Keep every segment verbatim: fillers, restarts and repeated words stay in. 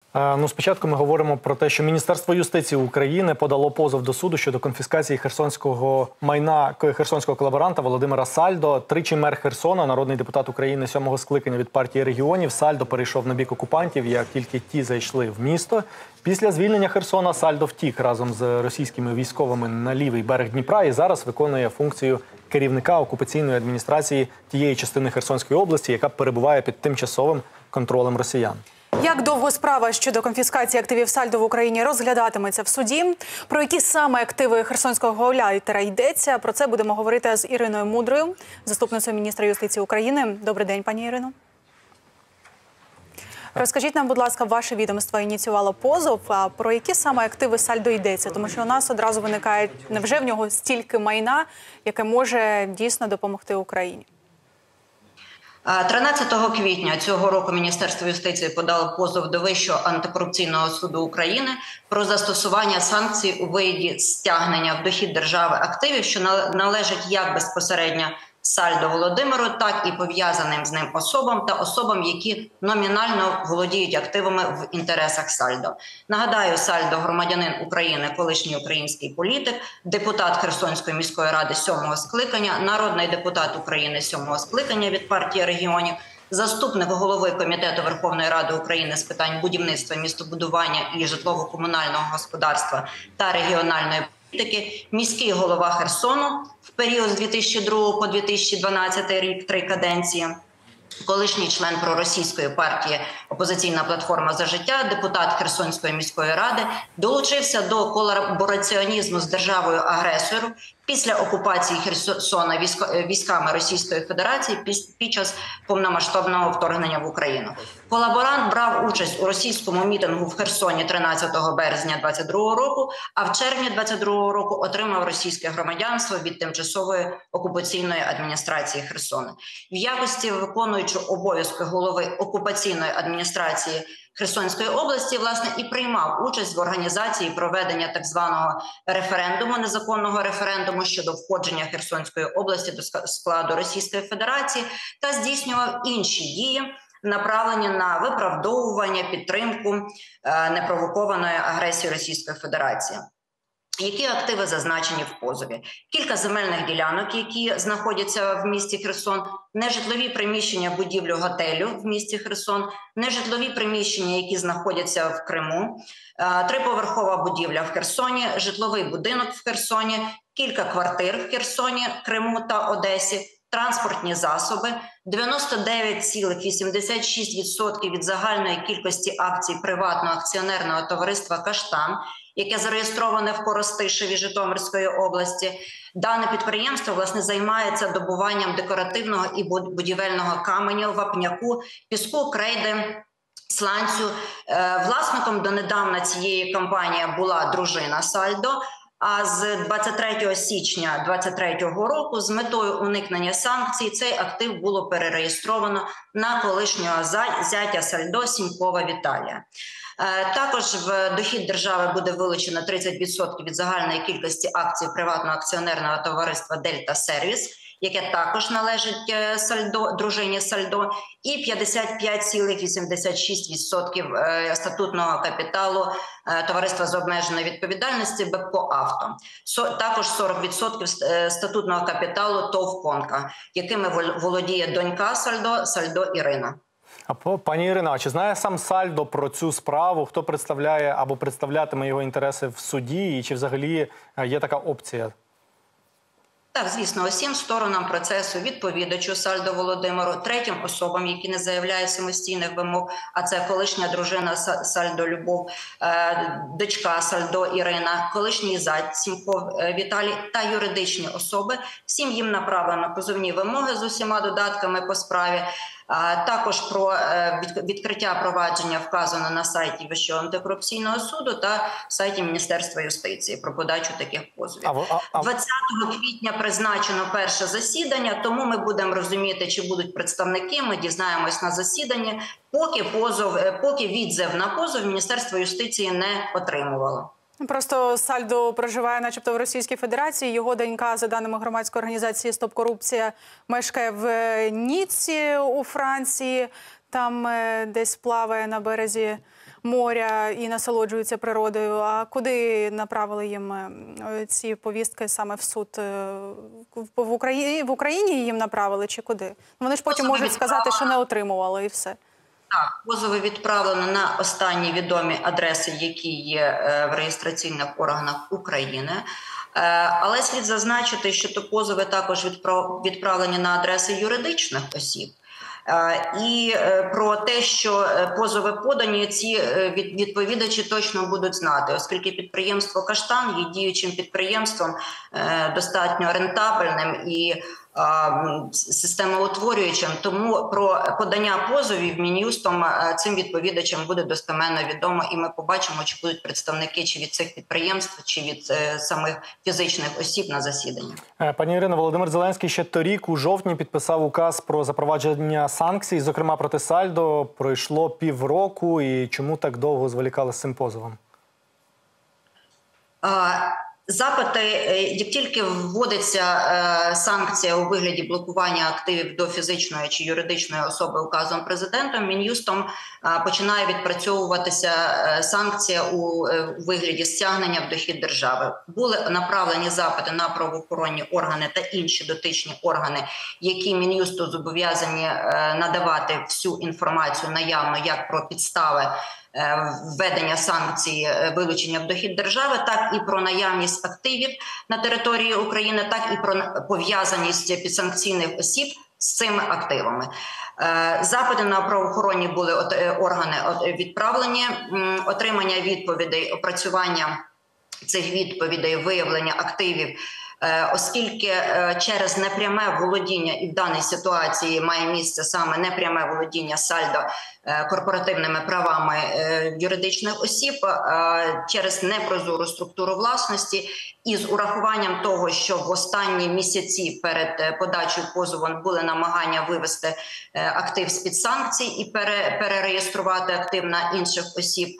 Ну, спочатку ми говоримо про те, що Міністерство юстиції України подало позов до суду щодо конфіскації херсонського майна херсонського колаборанта Володимира Сальдо. Тричі мер Херсона, народний депутат України сьомого скликання від партії регіонів. Сальдо перейшов на бік окупантів, як тільки ті зайшли в місто. Після звільнення Херсона Сальдо втік разом з російськими військовими на лівий берег Дніпра і зараз виконує функцію керівника окупаційної адміністрації тієї частини Херсонської області, яка перебуває під тимчасовим контролем росіян. Як довго справа щодо конфіскації активів Сальдо в Україні розглядатиметься в суді? Про які саме активи херсонського гауляйтера йдеться? Про це будемо говорити з Іриною Мудрою, заступницею міністра юстиції України. Добрий день, пані Ірино. Розкажіть нам, будь ласка, ваше відомство ініціювало позов. А про які саме активи Сальдо йдеться? Тому що у нас одразу виникає, невже в нього стільки майна, яке може дійсно допомогти Україні? тринадцятого квітня цього року Міністерство юстиції подало позов до Вищого антикорупційного суду України про застосування санкцій у виді стягнення в дохід держави активів, що належать як безпосередньо Сальдо Володимиру, так і пов'язаним з ним особам та особам, які номінально володіють активами в інтересах Сальдо. Нагадаю, Сальдо – громадянин України, колишній український політик, депутат Херсонської міської ради сьомого скликання, народний депутат України сьомого скликання від партії регіонів, заступник голови Комітету Верховної Ради України з питань будівництва, містобудування і житлово-комунального господарства та регіональної політики, міський голова Херсону в період з дві тисячі другого по дві тисячі дванадцятий рік, три каденції, колишній член проросійської партії «Опозиційна платформа за життя», депутат Херсонської міської ради, долучився до колабораціонізму з державою-агресором після окупації Херсона військами Російської Федерації під час повномасштабного вторгнення в Україну. Колаборант брав участь у російському мітингу в Херсоні тринадцятого березня двадцять другого року, а в червні двадцять другого року отримав російське громадянство від тимчасової окупаційної адміністрації Херсона. В якості виконуючого обов'язки голови окупаційної адміністрації Херсонської області, власне, і приймав участь в організації проведення так званого референдуму, незаконного референдуму щодо входження Херсонської області до складу Російської Федерації та здійснював інші дії, направлені на виправдовування, підтримку е, непровокованої агресії Російської Федерації. Які активи зазначені в позові? Кілька земельних ділянок, які знаходяться в місті Херсон, нежитлові приміщення будівлю готелю в місті Херсон, нежитлові приміщення, які знаходяться в Криму, триповерхова будівля в Херсоні, житловий будинок в Херсоні, кілька квартир в Херсоні, Криму та Одесі, транспортні засоби, дев'яносто дев'ять цілих вісімдесят шість відсотків відсотків від загальної кількості акцій приватного акціонерного товариства «Каштан», яке зареєстроване в Коростишеві Житомирської області. Дане підприємство, власне, займається добуванням декоративного і будівельного каменю, вапняку, піску, крейди, сланцю. Власником донедавна цієї компанії була дружина Сальдо, а з двадцять третього січня двадцять третього року з метою уникнення санкцій цей актив було перереєстровано на колишнього зятя Сальдо Сінькова Віталія. Також в дохід держави буде вилучено тридцять відсотків від загальної кількості акцій приватного акціонерного товариства «Дельта Сервіс», яке також належить Сальдо, дружині Сальдо, і п'ятдесят п'ять цілих вісімдесят шість відсотків статутного капіталу товариства з обмеженою відповідальністю «Бепко Авто». Також сорок відсотків статутного капіталу ТОВ «Конка», якими володіє донька Сальдо, Сальдо Ірина. А пані Ірино, а чи знає сам Сальдо про цю справу? Хто представляє або представлятиме його інтереси в суді? І чи взагалі є така опція? Так, звісно, усім сторонам процесу, відповідачу Сальдо Володимиру, третім особам, які не заявляють самостійних вимог, а це колишня дружина Сальдо Любов, дочка Сальдо Ірина, колишній зять Сіньков Віталій та юридичні особи. Всім їм направлено позовні вимоги з усіма додатками по справі. Також про відкриття провадження вказано на сайті Вищого антикорупційного суду та сайті Міністерства юстиції про подачу таких позовів. двадцятого квітня призначено перше засідання, тому ми будемо розуміти, чи будуть представники, ми дізнаємось на засіданні, поки позов, поки відзив на позов Міністерство юстиції не отримувало. Просто Сальдо проживає начебто в Російській Федерації. Його донька, за даними громадської організації «Стоп корупція», мешкає в Ніцці у Франції. Там десь плаває на березі моря і насолоджуються природою. А куди направили їм е, ці повістки саме в суд? Е, В Україні, в Україні їм направили чи куди? Вони ж потім можуть сказати, що не отримували і все. Так, позови відправлено на останні відомі адреси, які є в реєстраційних органах України. Але слід зазначити, що то позови також відправлені на адреси юридичних осіб. І про те, що позови подані, ці відповідачі точно будуть знати, оскільки підприємство «Каштан» є діючим підприємством, достатньо рентабельним і системоутворюючим, тому про подання позовів Мін'юстом цим відповідачам буде достеменно відомо, і ми побачимо, чи будуть представники чи від цих підприємств, чи від самих фізичних осіб на засіданні. Пані Ірино, Володимир Зеленський ще торік у жовтні підписав указ про запровадження санкцій, зокрема проти Сальдо. Пройшло півроку, і чому так довго зволікали з цим позовом? Запити, як тільки вводиться е, санкція у вигляді блокування активів до фізичної чи юридичної особи указом президентом, Мін'юстом е, починає відпрацьовуватися е, санкція у е, вигляді стягнення в дохід держави. Були направлені запити на правоохоронні органи та інші дотичні органи, які Мін'юсту зобов'язані е, надавати всю інформацію наявно як про підстави введення санкцій, вилучення в дохід держави, так і про наявність активів на території України, так і про пов'язаність підсанкційних осіб з цими активами. Запити на правоохоронні були органи відправлені, отримання відповідей, опрацювання цих відповідей, виявлення активів, оскільки через непряме володіння, і в даній ситуації має місце саме непряме володіння Сальдо корпоративними правами юридичних осіб, через непрозору структуру власності, і з урахуванням того, що в останні місяці перед подачею позову були намагання вивести актив з-під санкцій і перереєструвати актив на інших осіб,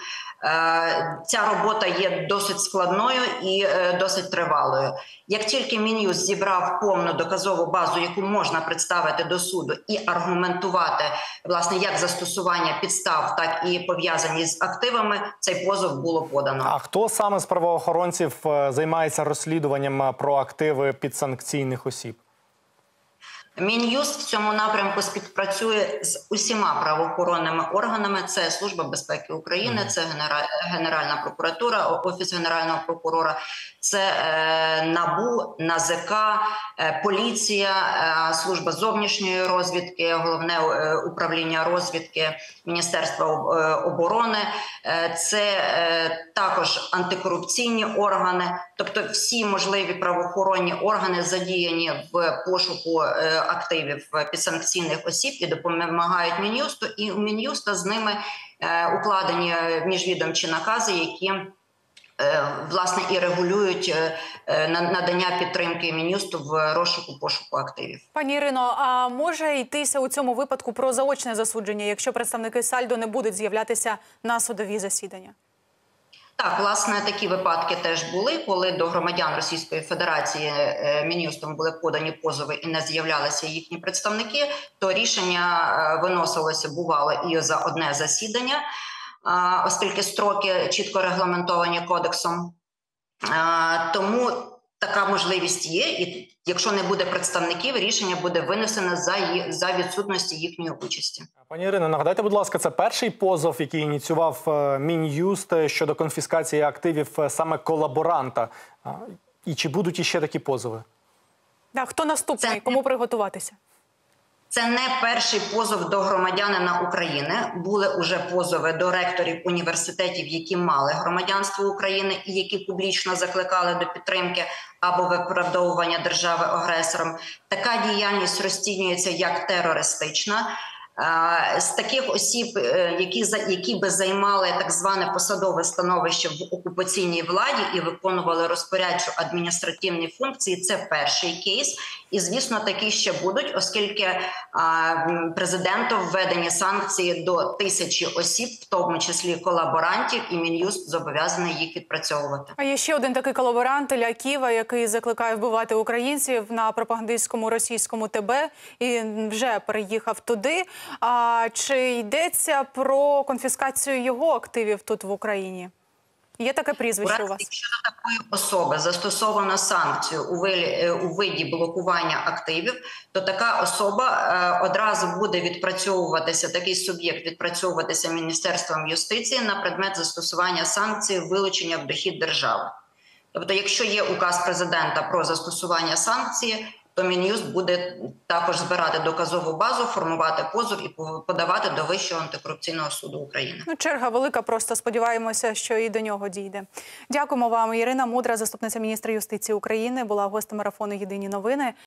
ця робота є досить складною і досить тривалою. Як тільки Мін'юст зібрав повну доказову базу, яку можна представити до суду і аргументувати, власне, як застосування підстав, так і пов'язані з активами, цей позов було подано. А хто саме з правоохоронців займається розслідуванням про активи підсанкційних осіб? Мін'юст в цьому напрямку співпрацює з усіма правоохоронними органами. Це Служба безпеки України, це Генеральна прокуратура, Офіс Генерального прокурора, це е, НАБУ, НАЗК, е, поліція, е, Служба зовнішньої розвідки, Головне е, управління розвідки Міністерства е, оборони, е, це е, також антикорупційні органи, тобто всі можливі правоохоронні органи задіяні в пошуку е, активів підсанкційних осіб і допомагають Мін'юсту, і у Мін'юста з ними е, укладені міжвідомчі накази, які власне і регулюють надання підтримки Мін'юсту в розшуку пошуку активів. Пані Ірино, а може йтися у цьому випадку про заочне засудження, якщо представники Сальдо не будуть з'являтися на судові засідання? Так, власне, такі випадки теж були, коли до громадян Російської Федерації Мін'юстом були подані позови і не з'являлися їхні представники, то рішення виносилося, бувало, і за одне засідання, оскільки строки чітко регламентовані кодексом. Тому така можливість є, і якщо не буде представників, рішення буде винесено за, за відсутності їхньої участі. Пані Ірино, нагадайте, будь ласка, це перший позов, який ініціював Мін'юст щодо конфіскації активів саме колаборанта. І чи будуть іще такі позови? Так, хто наступний? Це... Кому приготуватися? Це не перший позов до громадянина України. Були уже позови до ректорів університетів, які мали громадянство України і які публічно закликали до підтримки або виправдовування держави-агресором. Така діяльність розцінюється як терористична. З таких осіб, які, які би займали так зване посадове становище в окупаційній владі і виконували розпорядчо-адміністративні функції, це перший кейс. І, звісно, такі ще будуть, оскільки а, президентом введені санкції до тисячі осіб, в тому числі колаборантів, і Мін'юст зобов'язаний їх відпрацьовувати. А є ще один такий колаборант Ілля Кива, який закликає вбивати українців на пропагандистському російському ТБ і вже переїхав туди. А чи йдеться про конфіскацію його активів тут в Україні? Є таке прізвище у вас? Якщо до такої особи застосовано санкцію у виді, у виді блокування активів, то така особа е, одразу буде відпрацьовуватися, такий суб'єкт відпрацьовуватися Міністерством юстиції на предмет застосування санкцій вилучення в дохід держави. Тобто, якщо є указ президента про застосування санкцій, то Мін'юст буде також збирати доказову базу, формувати позов і подавати до Вищого антикорупційного суду України. Ну, черга велика, просто сподіваємося, що і до нього дійде. Дякуємо вам. Ірина Мудра, заступниця міністра юстиції України, була гостем марафону «Єдині новини».